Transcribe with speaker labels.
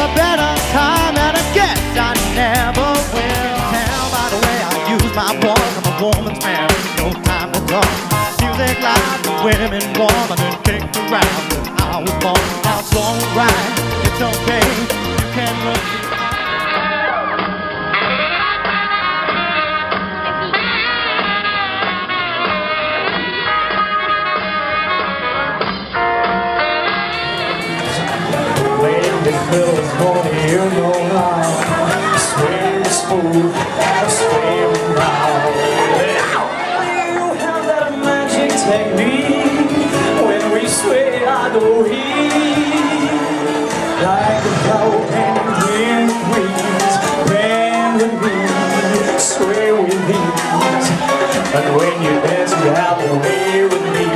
Speaker 1: a better time, and I guess I never will. Tell by the way I use my voice, I'm a woman's man, no time to talk. Music loud, the women warm, I've been kicked around since I was born. Now it's alright, it's okay, you can look.
Speaker 2: This morning, you know now, swing is smooth, swing round. You have that magic technique. When we sway, I go heat. Like a cow in the breeze, bend with me, sway with ease. And when you dance, you have to way with me.